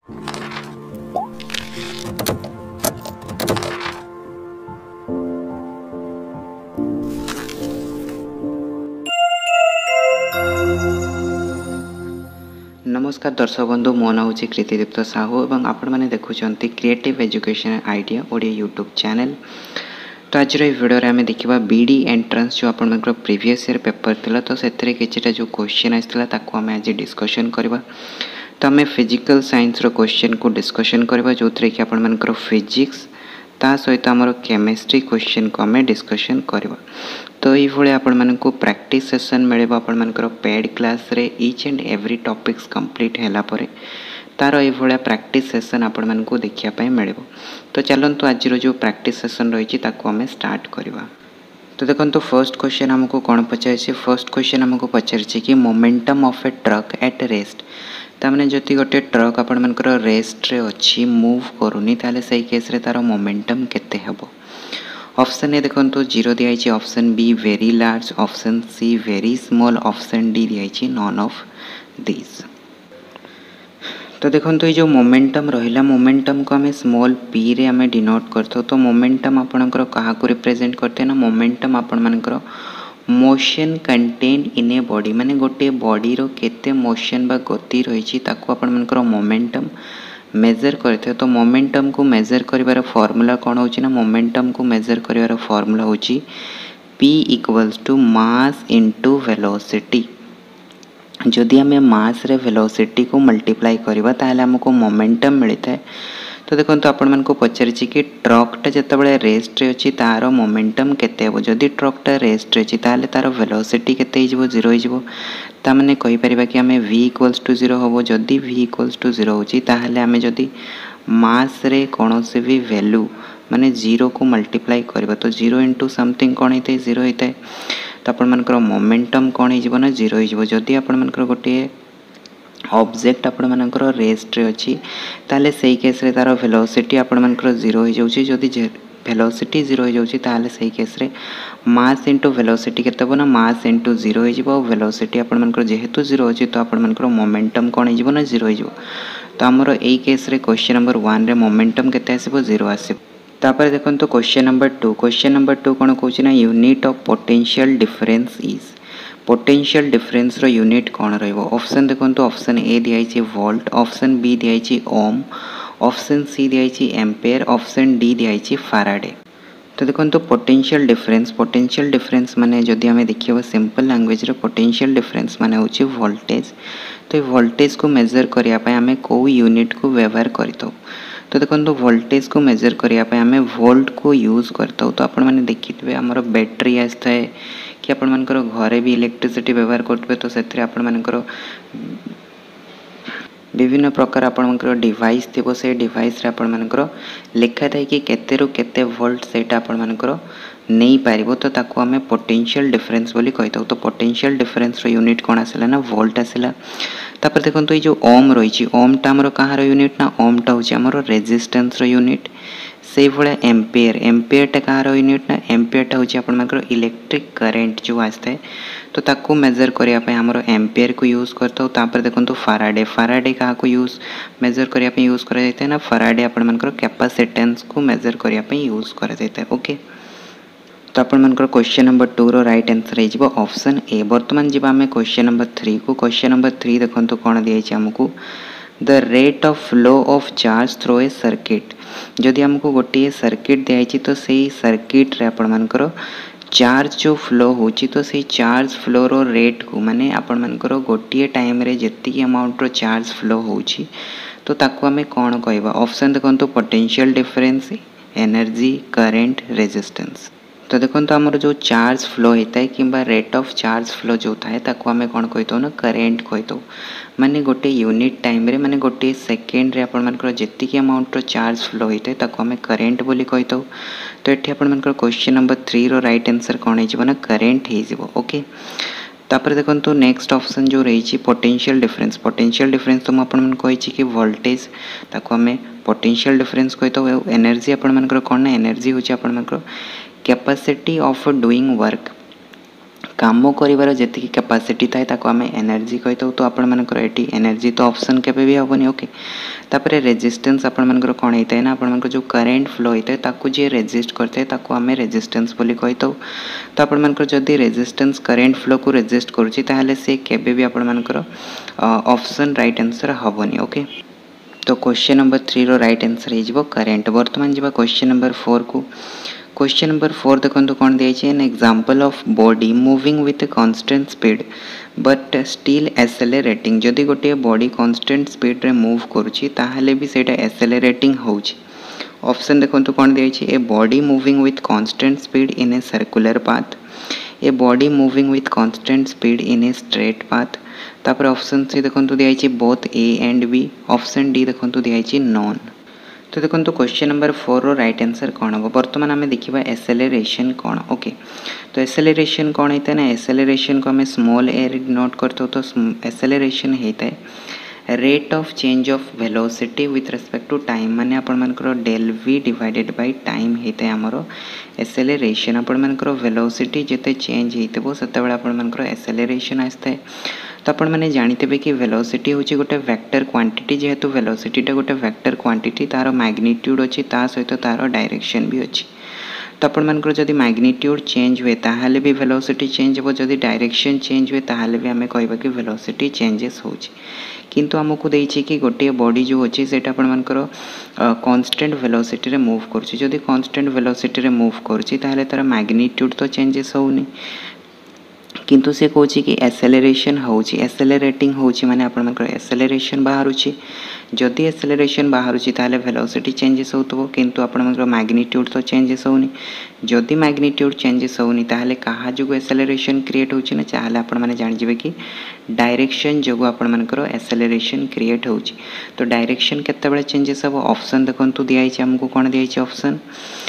नमस्कार दर्शक बंधु मो ना हूँ कृतिदीप्त साहू और आपण मैंने देखुंत creative education idea Odia YouTube channel. तो आज भिडियो आम देखा बीडी एंट्रांस जो आप प्रीवियस ईयर पेपर थिला तो से किसी जो क्वेश्चन आसाला आम आज डिस्कशन करवा। तो आम फिजिकल साइंस रो क्वेश्चन को डिस्कशन करवा जो थी कि आपर फिजिक्स ता सहित आमर केमिस्ट्री क्वेश्चन को आम डिस्कशन करवा। तो ये आपण को प्रैक्टिस सेशन मिले आपर पेड क्लास रे each and every topics complete हैला परे तार ये प्रैक्टिस सेशन आपण को देखापी मिले। तो चलतु आज जो प्रैक्टिस सेशन रही आम स्टार्ट करवा। तो देखो तो फर्स्ट क्वेश्चन आमको कौन पचार फर्स्ट क्वेश्चन आमको पचार कि momentum of a truck at rest ताने जदि गोटे ट्रक आपर रेस्ट रे अच्छी मूव करूनी ताले सही केस रे तार मोमेंटम केते हेबो। ऑप्शन ए देखो 0 दिखाई, option B very large, option C very small, option D दिखाई नॉन ऑफ दिस। तो देखो तो ये जो मोमेंटम रहिला मोमेंटम को आम स्मॉल पी रे आम डिनोट करते। तो मोमेंटम आपणकर क्या रिप्रेजेंट करते ना मोमेंटम आपणकर motion contained in a body माने गोटे बॉडी रो केते मोशन बा गति रही आपणकर मोमेंटम मेजर करते। तो मोमेंटम को मेजर करिवार फॉर्मूला कौन होची ना मोमेंटम को मेजर करिवार फॉर्मूला होची P equals to mass into velocity. जदि आम मास रे वेलोसिटी को मल्टीप्लाई करवा ताहले हमको मोमेंटम मिलता है। तो देखो तो आपण मानको पचारि कि ट्रकटा जितेबाला रेस्ट रे अच्छी तार मोमेंटम केते हेबो। जदि ट्रकटा रेस्ट रे अच्छी ताहले तार वेलोसिटी केते हो 0 हो ताने कहि परिबा कि आम v इक्वल्स टू 0 होबो। जदि v इक्वल्स टू 0 होची ताहले आम जदि मास रे कोनोसी भी वैल्यू माने 0 को मल्टीप्लाई करबा तो 0 इंटू समथिंग कौन होता है 0 होता है। तो आपण मानकर मोमेंटम कौन हो ना 0 हो। जदि आपण मानकर गोटे ऑब्जेक्ट आपण मानकर रेस्ट रे अच्छी ताले सही केस रे तार वेलोसिटी आपण मानकर 0 हो जाउची। जदि वेलोसिटी 0 हो जाउची ताले सही केस रे मास इंटू वेलोसिटी केते हो ना मास इंटू 0 हो जिवो। वेलोसिटी आपण मानकर जेहेतु 0 अछि तो आपण मानकर मोमेंटम कौन हो ना 0 हो। तो हमर एई केस रे क्वेश्चन नंबर 1 रे मोमेंटम केते आसीबो 0 आसीबो। तापर देखो तो क्वेश्चन नंबर 2 कौन कहूँ ना unit of potential difference is. Potential difference रो यूनिट कौन रहिबो। ऑप्शन देखो तो ऑप्शन ए दिखाई वोल्ट, ऑप्शन बी दिखाई ओम, ऑप्शन सी दिखाई एम्पेयर, ऑप्शन डी दिखाई फैराडे। तो देखो तो पोटेंशियल डिफरेंस माने जदि आम देखिए सिंपल लैंग्वेज रे पोटेंशियल डिफरेंस माने होची वोल्टेज। तो वोल्टेज को मेजर करने आम कौ यूनिट को व्यवहार करता। तो देखो तो वोल्टेज को मेजर करने आम वोल्ट को यूज करता। तो आपण मैंने देखिए आमर बैटेरी आसता है कि आपण मानकर घरे भी इलेक्ट्रिसिटी व्यवहार करते। तो से आपण मानकर विभिन्न प्रकार आपणकर डिवाइस थी से डिवाइस रे आपण मानकर लिखा था कि केते रु केते वोल्ट सेटा आपण मानकर नहीं पारिबो। तो ताको आमे पोटेंशियल डिफरेंस बोली कहता। तो पोटेंशियल डिफरेंस रो यूनिट कौन आसला ना वोल्ट आसला। तापर देखो तो ये जो ओम रही ओमटा आमर कहाँ यूनिट ना ओमटा हूँ आमर रेजिस्टेंस रो यूनिट। से भाया एम्पेयरटा कहाँ यूनिट ना एम्पेयरटा हूँ आपंकर इलेक्ट्रिक करेन्ट जो आसता है। तो ताको मेजर करने आमर एम्पेयर को यूज करता हूँ। तापर देखो तो फैराडे क्या यूज मेजर करने यूज करा ना फैराडे आपंकर कैपेसिटेंस को मेजर करने यूज करा। ओके तो आपण मानकर क्वेश्चन नंबर 2 रो राइट आंसर हो ऑप्शन ए। बर्तमान जी आम क्वेश्चन नंबर 3 को। क्वेश्चन नंबर 3 देखो तो कौन दिखाई आमको the rate of flow of charge through a circuit. जदि आमको गोटे सर्किट दिखाई तो सही सर्किट रे आपण मानकर चार्ज जो फ्लो होची तो सही चार्ज फ्लो रो रेट को माने आपण मानकर गोटे टाइम रे जति अमाउंट रो चार्ज फ्लो होची तो ताको आमे कौन कहबा। ऑप्शन देखो तो potential difference, energy, current, resistance. तो देखो तो आमर जो चार्ज फ्लो होता है कि रेट ऑफ चार्ज फ्लो जो थाए ताको आमे कौन कहतो ना करेंट कहतो। माने गोटे यूनिट टाइम रे माने गोटे सेकेंड रे आपण मानकर जेतिक अमाउंट रो चार्ज फ्लो होता है ताको आमे करेंट बोली कहतो। तो एठी आपण मानकर क्वेश्चन नंबर 3 रो राइट आंसर कौन हो ना करेंट हो। ओके तापर देखो तो नेक्स्ट ऑप्शन जो रही पोटेंशियल डिफरेंस तो मुझे कही कि वोल्टेज ताको आमे पोटेंशियल डिफरेंस कहतो। एनर्जी आपण मानकर कौन ना एनर्जी हूँ आपण मानकर कैपेसिटी ऑफ डूइंग वर्क। काम कर जी कैपेसिटी थाए आम एनर्जी कही तो आपर ये एनर्जी तो ऑप्शन केवे भी हेनी ओके। तापर रेजिस्टेंस आपर कौन होता है ना आप जो करेन्ट फ्लो होता है ताकू जी रेजिस्ट करते हैं आम रेजिस्टेंस बोली कही तो आपर जदि रेजिस्टेंस करेन्ट फ्लो को रेजिस्ट करुच्ची ताहले से केबे भी आपर ऑप्शन राइट आंसर हेनी ओके। तो क्वेश्चन नंबर 3 रो राइट आंसर हो करेन्ट। बर्तमान जी क्वेश्चन नंबर 4 को। क्वेश्चन नंबर 4 देखो कौन दिखाई an example of body moving with constant speed but still accelerating. जदि गोटे बॉडी कांस्टेंट स्पीड रे मूव करुच्ची ताहले भी सेटा एक्सेलरेटिंग होउची। ऑप्शन देखो कौन दिखाई a body moving with constant speed in a circular path, a body moving with constant speed in a straight path. तापर ऑप्शन सी देखो दिखाई both A and B. Option D देखो दिखाई नॉन। तो देखो क्वेश्चन नंबर 4 रो right answer कौन हम। बर्तमान आम देखा एक्सेलरेशन कौन ओके। तो एक्सेलरेशन कौन होता है ना एक्सेलरेशन को आम स्मॉल ए नोट करते तो एक्सेलरेशन होता है rate of change of velocity with respect to time माने आपर del v divided by time होता है आमर एक्सेलरेशन। आपर वेलोसिटी जिते चेंज होते से आपर एक्सेलरेशन आसता है। तो आपण मैंने जानीते कि वेलोसिटी हूँ गोटे वेक्टर क्वांटिटी जेहेतु वेलोसिटीटा गोटे वेक्टर क्वांटिटी तार मैग्नीट्यूड अच्छी ता सहित तार डायरेक्शन भी अच्छी। तो आपर जदि मैग्नीट्यूड चेंज हुए ताहले भी वेलोसिटी चेंज हो, जदि डायरेक्शन चेंज हुए ताहले भी आम कहबा कि वेलोसिटी चेंजेस होची। किंतु आमको देछि कि गोटे बॉडी जो अच्छी से आपर कांस्टेंट वेलोसिटी रे मूव करुच्ची। जदि कांस्टेंट वेलोसिटी रे मूव करुच्ची ताहले तार मैग्नीट्यूड तो चेंजेस होनी किंतु से कौच कि एक्सेलरेशन होची एक्सेलरेटिंग होची माने आपर एक्सेलरेशन बाहरुची। जदि एक्सेलरेशन बाहरुची ताहले वेलोसिटी चेंजेस होतबो किंतु आपर मैग्नीट्यूड तो चेंजेस होनी। जदि मैग्नीट्यूड चेंजेस होनी ताहले कहा जो एक्सेलरेशन क्रिएट होची ना चाहले आपण माने जानि जिवे कि डायरेक्शन जो आपर एक्सेलरेशन क्रिएट होची। तो डायरेक्शन केतेबेले चेंजेस हो ऑप्शन देखंतु दियाई हमको कोन दियाई option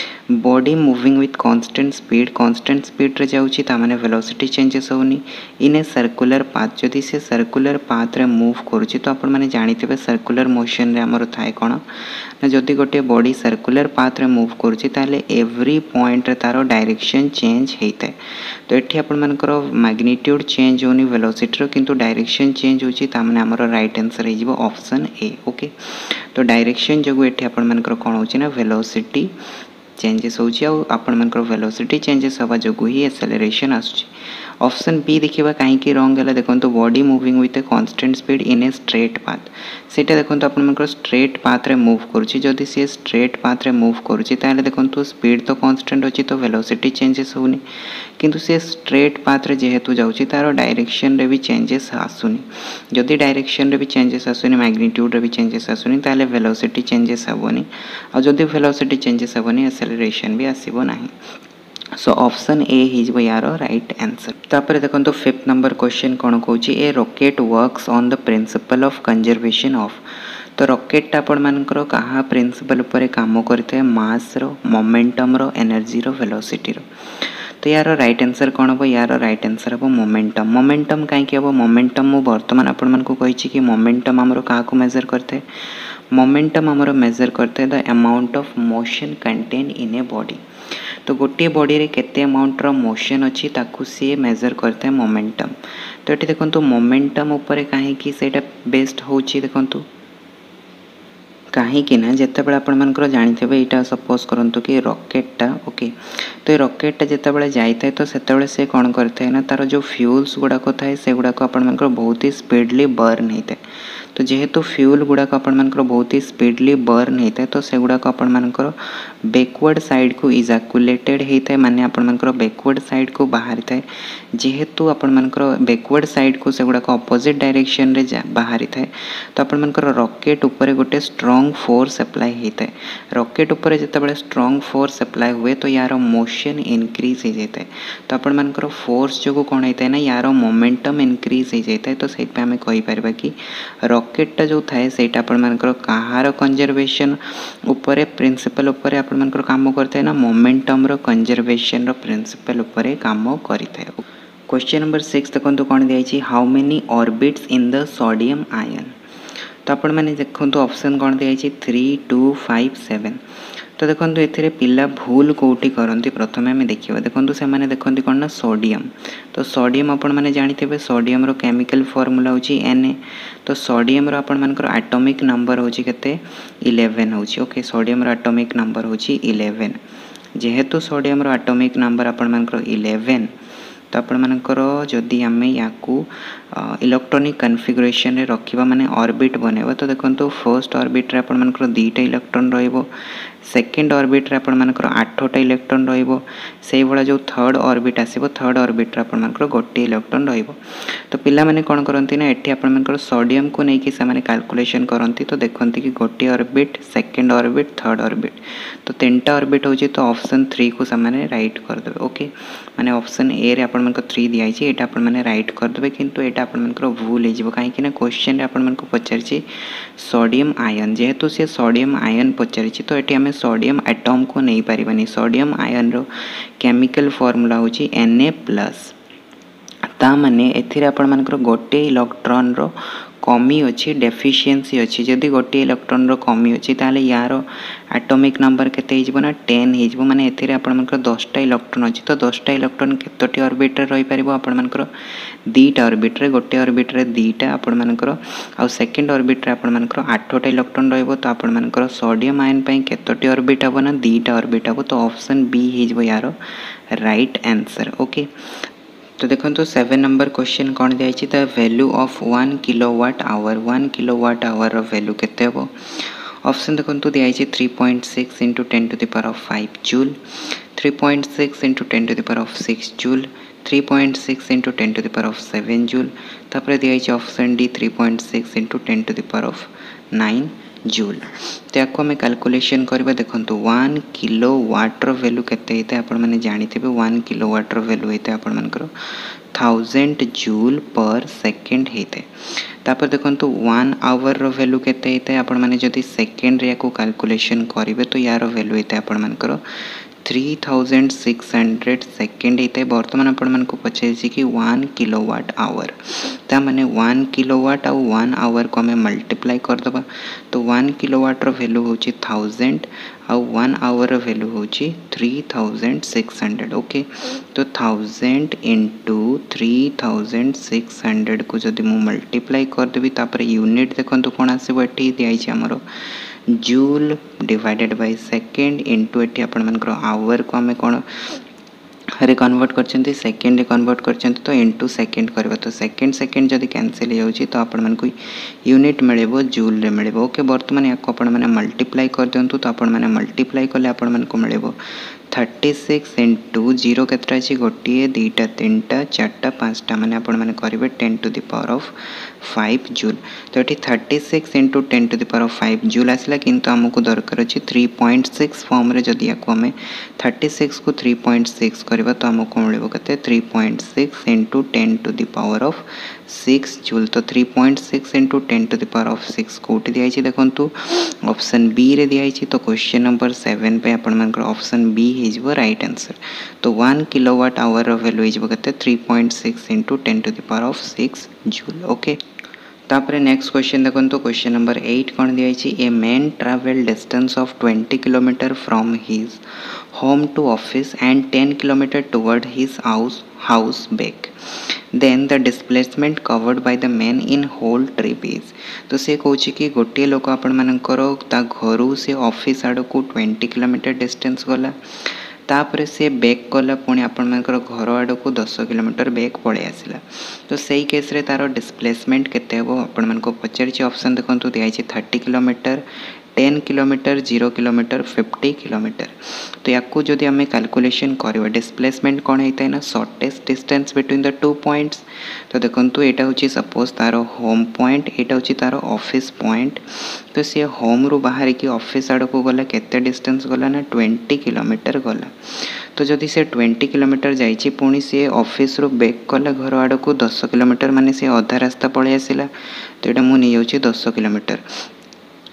body moving with constant speed रे जाउची ता माने वेलोसिटी चेंजेस होनी इन ए सर्कुलर पाथ। जदि से सर्कुलर पाथ रे मूव करुची तो आपण माने जानिथिबे सर्कुलर मोशन रे हमर थाए कोन ना जदि गोटे बॉडी सर्कुलर पाथ रे मूव करुची ताले एवरी पॉइंट रे तारो डायरेक्शन चेंज हेइते। तो एठी आपण मानकर मैग्नीट्यूड चेंज होनी वेलोसिटी रो किंतु डायरेक्शन चेंज होची ता माने हमर राइट आंसर हे जिवो ऑप्शन ए ओके। तो डायरेक्शन जगु एठी आपण मानकर कोन होची ना वेलोसिटी चेंजेस होची आपण मानकर वेलोसिटी चेंजेस हवा जो ही एक्सेलरेशन आसुची। ऑप्शन बी देखिबा काहे कि रॉन्ग है देखो body moving with a constant speed in a straight path सेटा देखो आपण मानकर स्ट्रेट पाथ रे मूव करुची। जदि से स्ट्रेट पाथ रे मूव करुची ताले देखो स्पीड तो कांस्टेंट अछि तो वेलोसिटी चेंजेस होनी किंतु से स्ट्रेट पाथ रे जेहेतु जाउची तारो डायरेक्शन रे भी चेंजेस आसुनी। जदि डायरेक्शन रे भी चेंजेस आसुनी मैग्नीट्यूड रे भी चेंजेस आसुनी ताले वेलोसिटी चेंजेस हेबोनी और जदि वेलोसिटी चेंजेस हेबोनी एक्सेलरेशन भी आसीबो नाही। सो ऑप्शन ए हिजबो यार राइट आंसर। तापर देखो फिफ्थ नंबर क्वेश्चन कौन कहूँ a rocket works on the principle of conservation of. तो रॉकेट आपण मानकर कहा प्रिंसिपल पर काम करते मास रो मोमेंटम रो एनर्जी रो वेलोसिटी रो। तो यार राइट आंसर कौन हम यार राइट आंसर हम मोमेंटम। मोमेंटम कहीं हम मोमेंटम मु बर्तमान आपण मानकु कहिछि कि मोमेंटम हमरो काको मेजर करते मोमेंटम हमरो मेजर करते the amount of motion contain in a body. तो गोटे बॉडी रे केते अमाउंट रो मोशन अछि ताकू से मेजर करते हैं मोमेंटम। तो ये देखो मोमेंटम ऊपर कहीं सेटा बेस्ट होची देखो कहीं ना जिते बड़े आप जानी यहाँ सपोज करूँ कि रॉकेटा ओके। तो ये रॉकेटा जिते बड़े जाए तो से से कौन करता ना तार जो फ्यूल्स गुड़ाक थाए से गुड़ाक आप बहुत ही स्पीडली बर्न होता है। तो जेहेतु फ्यूल गुड़ाक आप बहुत ही स्पीडली बर्न होता है तो से गुड़ाक आप बैकवर्ड साइड को इजाकुलेटेड होता है माने आपर बैकवर्ड साइड को बाहरी थाए। जेहेतु आपर बैकवर्ड साइड को से गुड़ाक अपोजिट डायरेक्शन रे बाहरी थाए तो आपर रॉकेट ऊपर गोटे स्ट्रॉन्ग फोर्स अप्लाई होता है। रॉकेट ऊपर जिते स्ट्रॉन्ग फोर्स अप्लाई हुए तो यार मोशन इनक्रीज हो जाता है। तो आपर फोर्स जो कौन होता है ना यार मोमेंटम इनक्रीज हो जाता है। तो से आम कहीपर कि रॉकेटा जो थाए से कहार कंजर्वेशन ऊपर प्रिंसिपल ऊपर आपण काम करता है ना मोमेंटम रो कंजर्वेशन रो प्रिंसिपल ऊपर काम करता है। क्वेश्चन नंबर 6 देखो कौन दिखाई how many orbits in the sodium ion. तो आपण मैंने देखो ऑप्शन कौन दिखाई 3, 2, 5, 7। तो देखो ये पिला भूल कौटी करती प्रथम आम देखा देखो से मैंने देखते कौन ना सोडियम। तो सोडियम आपण मैंने जानी सोडियम रो केमिकल फॉर्मूला हूँ Na। तो सोडियम रो आपण मानकर एटॉमिक नंबर हूँ केते 11 हूँ। ओके सोडियम रो एटॉमिक नंबर हूँ 11। जेहेतु सोडियम रो एटॉमिक नंबर आपण मानकर 11 तो आपण मानकर जदि आम या इलेक्ट्रॉनिक कन्फिगरेशन रे रखिबा माने ऑर्बिट बनेबा तो देखंतु फर्स्ट ऑर्बिट रे आपण मानकर 2टा इलेक्ट्रॉन रहइबो। सेकेंड ऑर्बिट रे आपण मानकर 8टा इलेक्ट्रॉन रहइबो। सेही भला जो थर्ड ऑर्बिट आसीबो थर्ड ऑर्बिट रे आपण मानकर 1 इलेक्ट्रॉन रहइबो। तो पिला माने कोन करंती ना एठी आपण मानकर सोडियम को नै कि से माने कैलकुलेशन करंती। तो देखंती कि 1 orbit second orbit third orbit तो 3टा ऑर्बिट होची। तो ऑप्शन 3 को सामाने राइट कर देबे। ओके माने ऑप्शन ए रे आपण मानकर 3 दिया छि एटा आपण माने राइट कर देबे। किंतु एटा आपण मानकर भूल हे जिवो काहे कि ना क्वेश्चन रे आपण मानको पचार छि सोडियम आयन। जेहेतु से सोडियम आयन पचार छि तो एटी हमें सोडियम एटम को नहीं पारिबानी। सोडियम आयन रो केमिकल फॉर्मूला होची Na+। ता माने एथिरे आपण मानकर 1 इलेक्ट्रॉन रो कमी अच्छी डेफिशिएंसी अच्छी। जदि 1 इलेक्ट्रॉन रो कमी अच्छी ताले यार एटॉमिक नंबर केते हिजबो ना 10 हिजबो। माने एथिरे आपण मानकर 10टा इलेक्ट्रॉन अच्छी। तो 10टा इलेक्ट्रॉन केतोटी ऑर्बिट रे रही परिबो आपण मानकर 2टा ऑर्बिट रे। 1 ऑर्बिट रे 2टा आपण मानकर आ सेकंड ऑर्बिट रे आपण मानकर 8टा इलेक्ट्रॉन रहइबो। तो आपण मानकर सोडियम आयन पई केतोटी ऑर्बिट हबो ना 2टा ऑर्बिट हबो। तो ऑप्शन बी हिजबो यार राइट आंसर। ओके तो देखो 7 नंबर क्वेश्चन कौन दिखाई the value of 1 kilowatt hour. 1 kilowatt hour value केते हो। ऑप्शन देखो दिखाई 3.6 into 10⁵ joule, 3.6 into 10⁶ joule, 3.6 into 10⁷ joule. तापर दिखाई ऑप्शन डी 3.6 इंटू 10⁹ जूल। तो याको आम कैलकुलेशन करबा देखो 1 किलोवाट रो वैल्यू केते हेते आपण माने जानिथिबे। 1 किलोवाट रो वैल्यू हेते आपण मानकर 1000 जूल पर सेकेंड हेते। तापर देखो 1 आवर रो वैल्यू केते हेते आपण माने जदि सेकेंड रे याको कैलकुलेशन करिवे तो यार वैल्यू हेते आपण मानकर 3600 सेकेंड हेते। बर्तमान आपण मानको पछे कि 1 किलोवाट आवर ता माने 1 किलोवाट आ 1 आवर को हमें मल्टीप्लाई कर दबा। तो 1 किलोवाट रो वैल्यू होची 1000 आ 1 आवर रो वैल्यू होची 3600। ओके तो 1000 इंटू 3600 को जदि मु मल्टीप्लाई कर देबी तापर यूनिट देखंतु कोन आसीबो। एठी दियाई छै हमरो joule divided by second into एटी आपण मानकर आवर को हमें कौन रे कन्वर्ट करछंती सेकेंड रे कन्वर्ट करछंती। तो इंटू सेकेंड करबा तो सेकेंड सेकेंड जदि कैंसिल हो जाउची तो आपण मानको यूनिट मिलेबो जूल रे मिलेबो। ओके बर्तमान याको आपण माने मल्टीप्लाई कर दियंतु। तो आपण माने मल्टीप्लाई करले आपण मानको मिलेबो 36 इंटू 0 केतरा अछि 1 2 3 4 5 माने आपण माने करिवे 10⁵ जूल। तो ये 36 इंटू 10⁵ जूल आसला। किंतु आमको दरकार अच्छी 3.6 फॉर्म रे जदि याको आमे 36 को 3.6 करबा तो आमको मिलेबो कते 3.6 इंटू 10⁶ जूल। तो 3.6 इंटू 10⁶ कोटी दिया छै देखंतु ऑप्शन बी रे दिया छै। तो क्वेश्चन नंबर 7 पे आपण मानकर ऑप्शन बी हिजबो राइट आंसर। तो 1 किलोवाट आवर रो वैल्यू हिजबो कते 3.6 इंटू 10⁶ जूल। ओके तापर नेक्स्ट क्वेश्चन देखो क्वेश्चन नंबर 8 कौन दिखाई a man travel distance of 20 kilometre from his home to office and 10 kilometre toward his house back then the displacement covered by the man in whole trip is. तो से कहूँ कि गोटे लोक आपण मानकर ता घर से ऑफिस आड़ को 20 किलोमीटर डिस्टेंस गला तापर से बैक कला पुणी आपण घर आड़ को 10 किलोमीटर बैक पड़े आसला। तो सही केस रे तार डिस्प्लेसमेंट केते हो आपण मानको पचार ऑप्शन देखो दिखाई 30 किलोमीटर 10 किलोमीटर 0 किलोमीटर 50 किलोमीटर। तो याकू जदि आम कैलकुलेशन करवा डिस्प्लेसमेंट कौन होता है ना shortest distance between the 2 points. तो देखो यहाँ हूँ सपोज तार होम पॉइंट यहाँ हूँ तार ऑफिस पॉइंट। तो सी होम रु बाहर की ऑफिस आड़ को गला केते डिस्टेंस गला ना 20 किलोमीटर गला। तो जदि से 20 किलोमीटर जाइए पुणी सी ऑफिस रु बैक कला घर आड़ को 10 किलोमीटर माने सी अधा रास्ता पलि आसला। तो यहाँ मुझे 10 किलोमीटर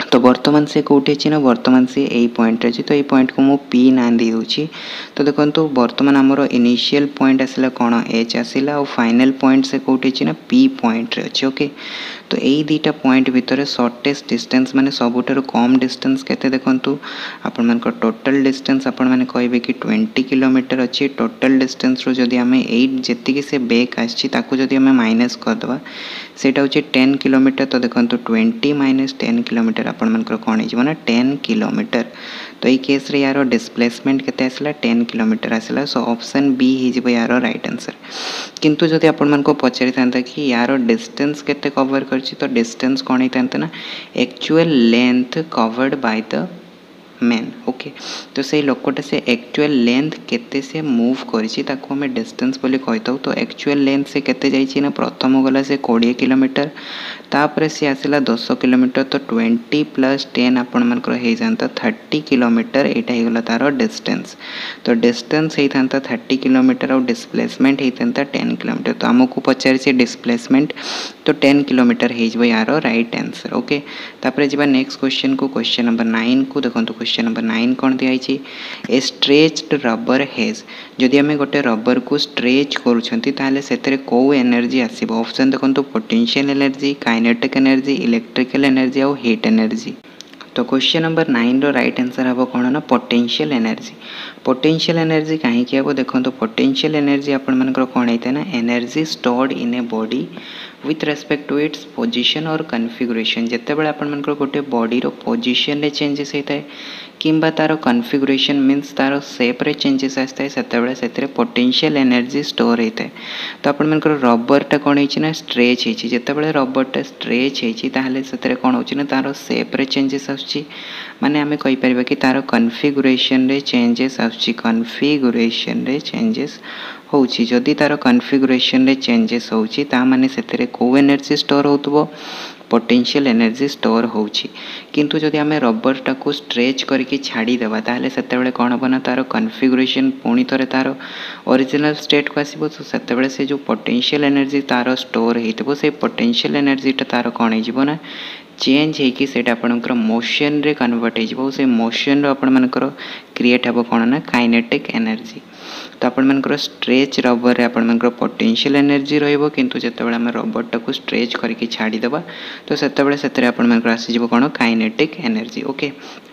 तो बर्तमान से कौटी अच्छी ना बर्तमान से यही पॉइंट अच्छी तो ये पॉइंट को मुझे पी ना दे दूची। तो देखो तो बर्तमान आमर इनिशियल पॉइंट आसला कौन एच आसला और फाइनल पॉइंट से कौटी अच्छी ना पी पॉइंट अच्छे। ओके तो यही दुईटा पॉइंट भितर शॉर्टेस्ट डिस्टेंस माने सबुठारु कम डिस्टेंस केते देखंतु आपण मानक टोटल डिस्टेंस आपण माने कहबे कि 20 किलोमीटर अच्छी। टोटल डिस्टेंस रो जदी हमें 8 जेतिकी से बेक आछि ताकू जदी हमें माइनस कर दवा सेटा होची 10 किलोमीटर। तो देखंतु 20 माइनस 10 किलोमीटर आपण मानक कोन हिजबो ना 10 किलोमीटर। तो ये केस रे यार डिस्प्लेसमेंट केते आसला 10 किलोमीटर आसला। सो ऑप्शन बी हिजबो यार राइट आंसर। किंतु जदि आपण मानको पचारि थांता कि यार डिस्टेंस केते कवर करछि तो डिस्टेंस कोन हितांता ना actual length covered by the man. Okay तो से लोकटा से एक्चुअल लेंथ केते से मूव करिछि ताको हमें डिस्टेंस बोली कहताऊ। तो एक्चुअल लेंथ से केते जाइछि ना प्रथम गला से 20 किलोमीटर तापर से आसला 10 किलोमीटर। तो 20 प्लस 10 आपण मानकर हे जानता 30 किलोमीटर एटा हे गला तार डिस्टेंस। तो डिस्टेंस हे थांता 30 किलोमीटर और डिस्प्लेसमेंट हे थांता 10 किलोमीटर। तो हमको पचारि डिस्प्लेसमेंट तो 10 किलोमीटर हे जबो यार राइट आंसर। ओके तापर जिबा नेक्स्ट क्वेश्चन को क्वेश्चन नंबर 9 को देखंतु। क्वेश्चन नंबर 9 कोन दिया है ए स्ट्रेच्ड रबर हेज जदि आम गोटे रबर को स्ट्रेच करूछंती ताले सेतरे को एनर्जी आसीबो। ऑप्शन देखंतु potential energy kinetic energy electrical energy और हीट एनर्जी। तो क्वेश्चन नंबर 9 रो राइट आंसर हम कौन ना पोटेंशियल एनर्जी। पोटेंशियल एनर्जी कहीं हम देखो तो पोटेंशियल एनर्जी आपण मानकर कौन होता है ना energy stored in a body with respect to its position और कन्फिगुरेशन। जिते बड़े आपण मानकर गोटे बॉडी रो पोजिशन रे चेंजेस होता है किंबा तार कन्फिगुरेशन मीन्स तार शेप रे चेंजेस आसता है सेतेबेले सेतरे पोटेंशियल एनर्जी स्टोर होता है। तो आपण मानकर रबरटा कौन होइछि ना स्ट्रेच होइछि जेतेबेले रबरटा स्ट्रेच होइछि ताहले सेतरे कौन होइछि ना तार शेप रे चेंजेस आछि माने आमे कहि परिबा कि तार कन्फिगुरेशन रे चेंजेस आछि कन्फिगुरेशन रे चेंजेस होउछि। जदि तार कन्फिगुरेशन रे चेंजेस होउछि ता माने सेतरे को एनर्जी स्टोर होतबो पोटेंशियल एनर्जी स्टोर होउछि। किंतु जदि आमे रबरटा को स्ट्रेच करके छाड़ी देबा ताहले सेतेबेले कोन हबो ना तार कन्फिगुरेशन पुणी थरे तार ओरिजिनल स्टेट को आसीबो। तो सेतेबेले से जो पोटेंशियल एनर्जी तार स्टोर हेतबो से पोटेंशियल एनर्जीटा तार कोन हेजिबो ना चेंज होगी से आपंकर मोशन रे कन्वर्ट हो से मोशन रो क्रिएट हे कौन ना काइनेटिक एनर्जी। तो आपर स्ट्रेच रबर आपर पोटेंशियल एनर्जी रहिबो किंतु जेतेबेले हम रबरटा को स्ट्रेच करके छाड़ीदेबा तो सेतेबेले सेतरे आपर आसीजिवो कौन काइनेटिक एनर्जी। ओके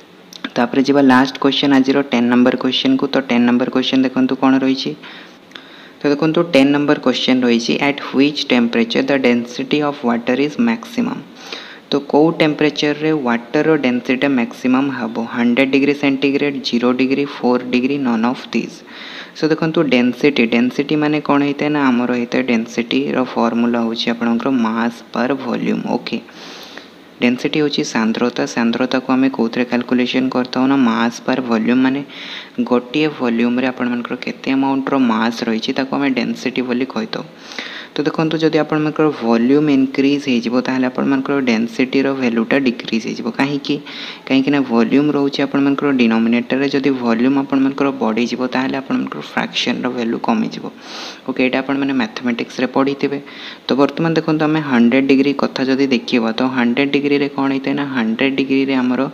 तापर जीवा लास्ट क्वेश्चन आज 10 नंबर क्वेश्चन को। तो 10 नंबर क्वेश्चन देखंतु कौन रही। तो देखो 10 नंबर क्वेश्चन रही at which temperature the density of water is maximum. तो कौ टेम्परेचर रे वाटर रो डेंसिटी मैक्सिमम हम 100 degree centigrade 0 degree 4 degree none of this. So देखो डेंसिटी डेंसिटी माने कौन होता है ना आमर होता है डेंसिटी रो फॉर्मूला होची आपनकर मास पर वॉल्यूम। ओके डेंसिटी होची सांद्रता सांद्रता को आम कौन कैलकुलेशन करता हूँ ना मास पर वॉल्यूम माने गोटे वॉल्यूम रे आपण मानकर केते अमाउंट रो मास रही आम डेंसिटी बोली कहता। तो देखो जदि आपर वॉल्यूम इंक्रीज हो ताहले आपण मानकर डेंसिटी रो वैल्यूटा डिक्रीज हो कहीं ना वॉल्यूम रोचे आपर डिनोमिनेटर रे जदि वॉल्यूम आपण मानकर बढ़ी जीवो ताहले आपण मानकर फ्रैक्शन रो वैल्यू कमी जीवो। ओके एटा आपण माने मैथमेटिक्स रे पढ़ी थिबे। तो वर्तमान देखो आम 100 डिग्री कथा जदि देखिबा तो 100 डिग्री रे कौन होता है ना 100 डिग्री रे हमरो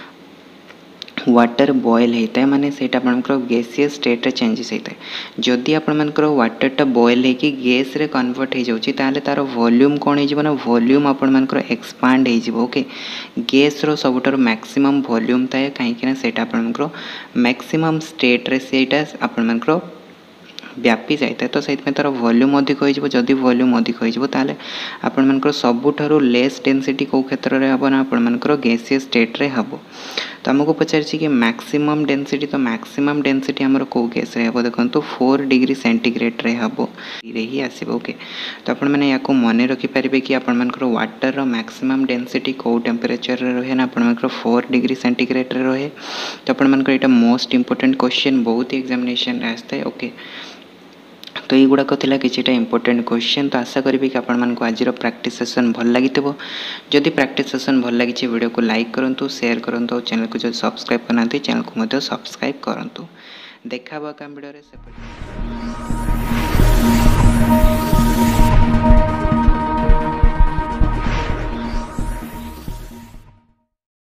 वाटर बॉयल होता है माने सेटा आपनकर गैसियस स्टेट रे चेंजेस होता है। जदि आपनकर वाटरटा बॉयल होकि गैस रे कन्वर्ट हो जाउछि ताले तार वॉल्यूम कौन हो ना वॉल्यूम आपनकर एक्सपांड हो। ओके गैस रो सबुठार मैक्सिमम वॉल्यूम थाए कहीं सेटा आपनकर मैक्सिमम स्टेट रे सेटा आपनकर व्यापी जाए तो से तार वॉल्यूम अधिक हो। जदि वॉल्यूम अधिक हो ताले आपनकर सबुठारु लेस डेंसिटी कौ क्षेत्र में हम ना आपनकर गैसियस स्टेट रे हम। तो आमको पचारि कि मैक्सिमम डेंसिटी तो मैक्सिमम डेंसिटी आमर कौ गैस रे हम देखो 4 डिग्री सेंटीग्रेड रे हम ही आसो। ओके तो आपण मैंने या मन रखिपारे कि आपर वाटर रो मैक्सिमम डेंसिटी कौ टेम्परेचर रे रहे ना आपर 4 डिग्री सेंटीग्रेड रे रहे। तो आपर यहाँ मोस्ट इंपोर्टेंट क्वेश्चन बहुत ही एग्जामिनेशन आसता है। ओके तो ये गुड़ाक कि इंपोर्टेंट क्वेश्चन। तो आशा करी कि आपको आज प्रैक्टिस सेशन भल लगी। जदि प्रैक्टिस सेशन भल लगी वीडियो को लाइक करूँ शेयर करूँ और चैनल को जो सब्सक्राइब करना चैनल को सब्सक्राइब करूँ। देखा काम वीडियो।